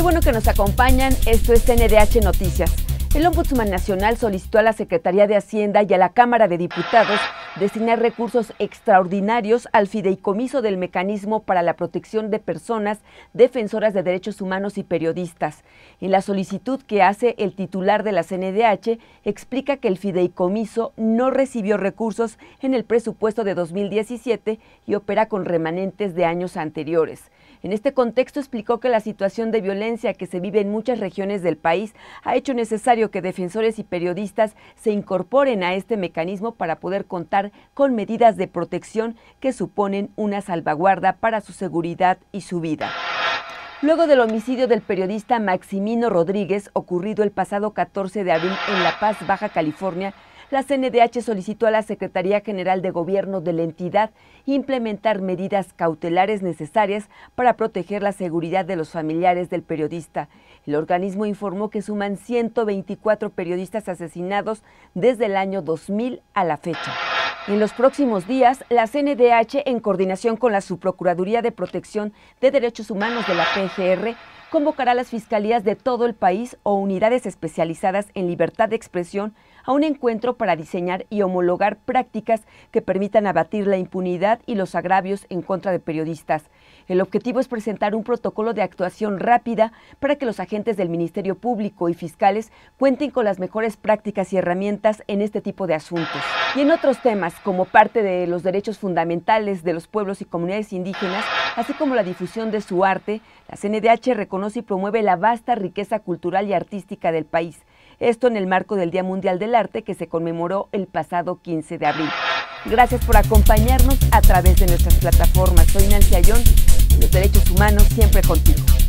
bueno que nos acompañan, esto es CNDH Noticias. El Ombudsman Nacional solicitó a la Secretaría de Hacienda y a la Cámara de Diputados destinar recursos extraordinarios al fideicomiso del Mecanismo para la Protección de Personas Defensoras de Derechos Humanos y Periodistas. En la solicitud que hace el titular de la CNDH, explica que el fideicomiso no recibió recursos en el presupuesto de 2017 y opera con remanentes de años anteriores. En este contexto explicó que la situación de violencia que se vive en muchas regiones del país ha hecho necesario que defensores y periodistas se incorporen a este mecanismo para poder contar con medidas de protección que suponen una salvaguarda para su seguridad y su vida. Luego del homicidio del periodista Maximino Rodríguez, ocurrido el pasado 14 de abril en La Paz, Baja California, la CNDH solicitó a la Secretaría General de Gobierno de la entidad implementar medidas cautelares necesarias para proteger la seguridad de los familiares del periodista. El organismo informó que suman 124 periodistas asesinados desde el año 2000 a la fecha. En los próximos días, la CNDH, en coordinación con la Subprocuraduría de Protección de Derechos Humanos de la PGR, convocará a las fiscalías de todo el país o unidades especializadas en libertad de expresión a un encuentro para diseñar y homologar prácticas que permitan abatir la impunidad y los agravios en contra de periodistas. El objetivo es presentar un protocolo de actuación rápida para que los agentes del Ministerio Público y fiscales cuenten con las mejores prácticas y herramientas en este tipo de asuntos. Y en otros temas, como parte de los derechos fundamentales de los pueblos y comunidades indígenas, así como la difusión de su arte, la CNDH reconoce y promueve la vasta riqueza cultural y artística del país. Esto en el marco del Día Mundial del Arte que se conmemoró el pasado 15 de abril. Gracias por acompañarnos a través de nuestras plataformas. Soy Nancy Ayón, los derechos humanos siempre contigo.